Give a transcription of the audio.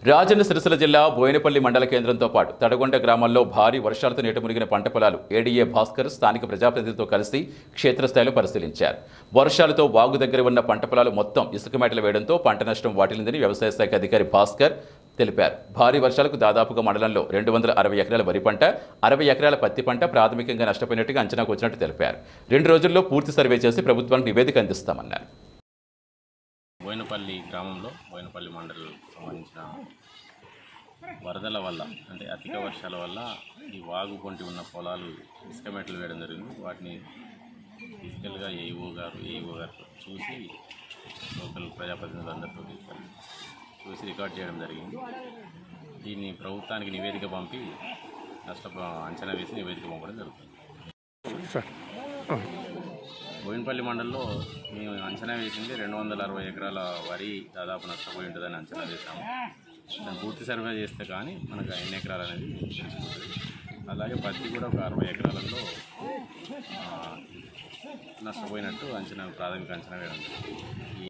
రాజన్న సిరిసిల్ల జిల్లా బోయినపల్లి మండల కేంద్రంతో పాటు తడగొండ గ్రామాల్లో భారీ వర్షాలతో నీట మునిగిన పంట పొలాలు ఏడీఏ భాస్కర్ స్థానిక ప్రజాప్రతినిధులతో కలిసి క్షేత్రస్థాయిలో పరిశీలించారు. వర్షాలతో వాగు దగ్గర ఉన్న పంట పొలాలు మొత్తం ఇసుక మేటలు వేయడంతో పంట నష్టం వాటిల్లిందని వ్యవసాయ శాఖ అధికారి భాస్కర్ తెలిపారు. భారీ వర్షాలకు దాదాపుగా మండలంలో 260 ఎకరాల వరి పంట, 60 ఎకరాల పత్తి పంట ప్రాథమికంగా నష్టపోయినట్టుగా అంచనాకు వచ్చినట్టు తెలిపారు. 2 రోజుల్లో పూర్తి సర్వే చేసి ప్రభుత్వానికి నివేదిక అందిస్తామన్నారు. బోయినపల్లి గ్రామంలో బోయినపల్లి మండలం సంబంధించిన వరదల వల్ల అంటే అధిక వర్షాల వల్ల ఈ వాగు పొంటి ఉన్న పొలాలు ఇసుక మెట్లు వేయడం జరిగింది. వాటిని ఫిజికల్గా ఏఈఓ గారు చూసి లోకల్ ప్రజాప్రతినిధులు అందరితో చూసి రికార్డ్ చేయడం జరిగింది. దీన్ని ప్రభుత్వానికి నివేదిక పంపి అంచనా వేసి నివేదిక పంపడం జరుగుతుంది. బోయినపల్లి మండలంలో మేము అంచనా వేసింది 260 ఎకరాల వరి దాదాపు నష్టపోయి ఉంటుందని అంచనా వేసాము. దాన్ని పూర్తి సర్వే చేస్తే కానీ మనకు ఎన్ని ఎకరాలు అనేది తెలిసిపోతుంది. అలాగే పత్తి కూడా ఒక 60 ఎకరాలలో నష్టపోయినట్టు ప్రాథమిక అంచనా వేయడం జరిగింది.